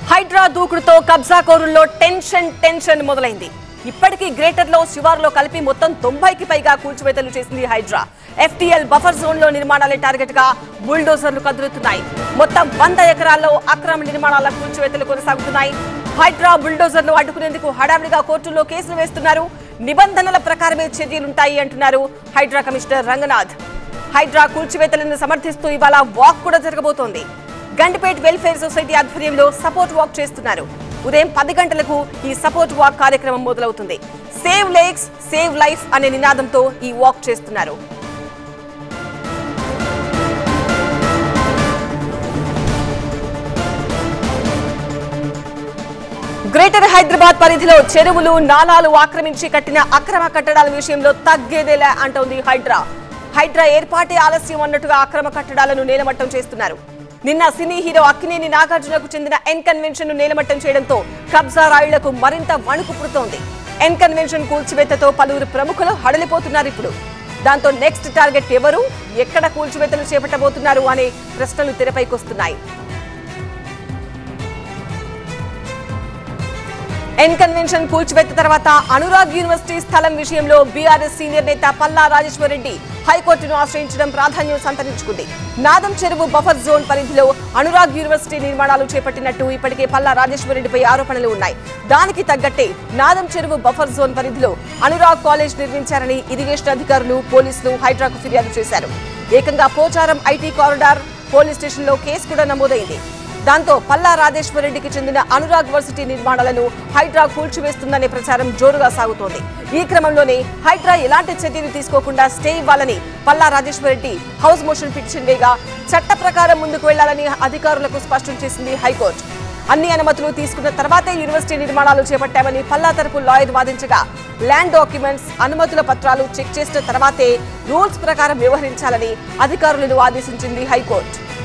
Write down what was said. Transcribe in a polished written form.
హైడ్రా దూకుడుతో కబ్జా కోరుల్లో టెన్షన్ మొదలైంది. ఇప్పటికీ గ్రేటర్ లో శివారులో కలిపి మొత్తం 90కి పైగా కూల్చివేతలు చేసింది హైడ్రా. FTL బఫర్ జోన్ లో నిర్మాణాలే టార్గెట్ గా బుల్డోజర్లు కదులుతున్నాయి. మొత్తం 100 ఎకరాల్లో అక్రమ నిర్మాణాల కూల్చివేతలు కొనసాగుతున్నాయి. హైడ్రా బుల్డోజర్లు అడ్డుకునేందుకు హడావిడిగా కోర్టుల్లో కేసులు వేస్తున్నారు. నిబంధనల ప్రకారమే చర్యలుంటాయి అంటున్నారు హైడ్రా కమిషనర్ రంగనాథ్. హైడ్రా కూల్చివేతలను సమర్థిస్తూ ఇవాళ వాక్ కూడా జరగబోతోంది. గండిపేట్ వెల్ఫేర్ సొసైటీ ఆధ్వర్యంలో సపోర్ట్ వాక్ చేస్తున్నారు. ఉదయం 10 గంటలకు ఈ సపోర్ట్ వాక్ కార్యక్రమం మొదలవుతుంది. సేవ్ లేక్స్ సేవ్ లైఫ్ అనే నినాదంతో ఈ వాక్ చేస్తున్నారు. గ్రేటర్ హైదరాబాద్ పరిధిలో చెరువులు నాలాలు ఆక్రమించి కట్టిన అక్రమ కట్టడాల విషయంలో తగ్గేదేలా అంటోంది హైడ్రా. హైడ్రా ఏర్పాటే ఆలస్యం అన్నట్టుగా అక్రమ కట్టడాలను నేలమట్టం చేస్తున్నారు. నిన్న సినీ హీరో అక్కినేని నాగార్జునకు చెందిన ఎన్ కన్వెన్షన్ ను నేలమట్టం చేయడంతో కబ్జా రాయుళ్లకు మరింత వణుకు పుడుతోంది. ఎన్ కన్వెన్షన్ కూల్చివేతతో పలువురు ప్రముఖులు హడలిపోతున్నారు. ఇప్పుడు దాంతో నెక్స్ట్ టార్గెట్ ఎవరు, ఎక్కడ కూల్చివేతలు చేపట్టబోతున్నారు అనే ప్రశ్నలు తెరపైకొస్తున్నాయి. ఎన్ కన్వెన్షన్ కూల్చివేత తర్వాత అనురాగ్ యూనివర్సిటీ స్థలం విషయంలో బీఆర్ఎస్ సీనియర్ నేత పల్లా రాజేశ్వర్ రెడ్డి హైకోర్టును ఆశ్రయించడం ప్రాధాన్యం సంతరించుకుంది. నాదం చెరువు బఫర్ జోన్ పరిధిలో అనురాగ్ యూనివర్సిటీ నిర్మాణాలు చేపట్టినట్టు ఇప్పటికే పల్లా రాజేశ్వర్ రెడ్డిపై ఆరోపణలు ఉన్నాయి. దానికి తగ్గట్టే నాదం చెరువు బఫర్ జోన్ పరిధిలో అనురాగ్ కాలేజ్ నిర్మించారని ఇరిగేషన్ అధికారులు, పోలీసులు హైడ్రాకు ఫిర్యాదు చేశారు. ఏకంగా పోచారం ఐటీ కారిడార్ పోలీస్ స్టేషన్లో కేసు కూడా నమోదైంది. దాంతో పల్లా రాజేశ్వర్ రెడ్డికి చెందిన అనురాగ్ వర్సిటీ నిర్మాణాలను హైడ్రా కూల్చివేస్తుందనే ప్రచారం జోరుగా సాగుతోంది. ఈ క్రమంలోనే హైడ్రా ఎలాంటి చర్యలు తీసుకోకుండా స్టే ఇవ్వాలని Palla Rajeshwar Reddy house motion petition వేగా చట్ట ప్రకారం ముందుకు వెళ్లాలని అధికారులకు స్పష్టం చేసింది హైకోర్టు. అన్ని అనుమతులు తీసుకున్న తర్వాతే యూనివర్సిటీ నిర్మాణాలు చేపట్టామని పల్లా తరపు లాయర్ వాదించగా ల్యాండ్ డాక్యుమెంట్స్, అనుమతుల పత్రాలు చెక్ చేసిన తర్వాతే రూల్స్ ప్రకారం వ్యవహరించాలని అధికారులను ఆదేశించింది హైకోర్టు.